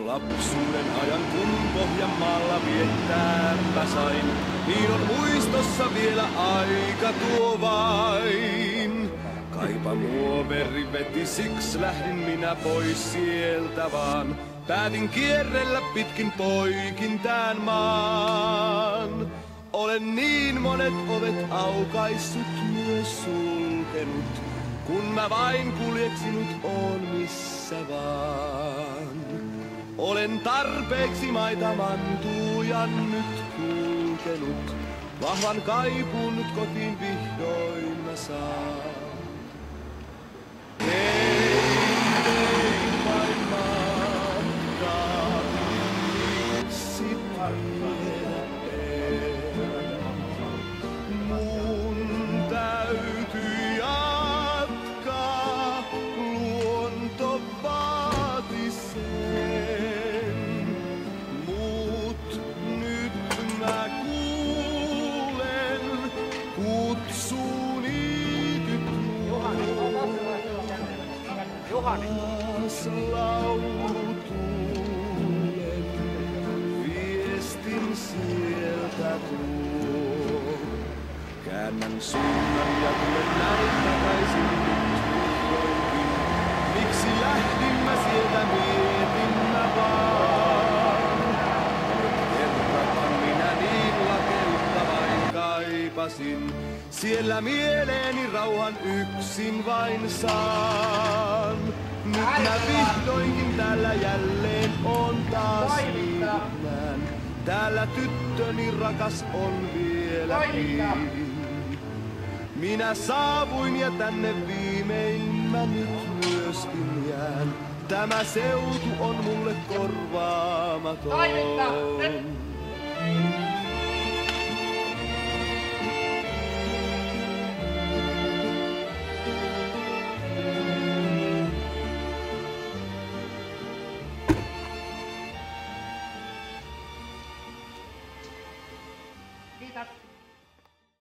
Lapsuuden ajan kun Pohjanmaalla viettääpä sain, niin on muistossa vielä aika tuo vain. Kaipa muoveri veti, siksi lähdin minä pois sieltä vaan. Päätin kierrellä pitkin poikin tän maan. Olen niin monet ovet aukaissut, myös sulkenut, kun mä vain kuljeksinut oon missä vaan. Olen tarpeeksi maita mantuujan nyt kulkenut, vahvan kaipuun nyt kotiin vihdoin mä saan. Tein vain matkaa, miksi vielä mun täytyy jatkaa, luonto vaati sen. Mut nyt mä kuulen kutsuni tyttöön. Taas laulutulen viestin sieltä tuo. Käännän suunnan ja tulen näin takaisin nyt vihdoinkin. Miksi lähdin mä sieltä, mietin mä vaan. Kerranhan minä niin lakeutta vain kaipasin. Siellä mieleeni rauhan yksin vain saan. Nyt mä vihdoinkin täällä jälleen on taas liiknään. Täällä tyttöni rakas on vieläkin. Minä saavuin ja tänne viimein mä nyt myöskin jään. Tämä seutu on mulle korvaamaton.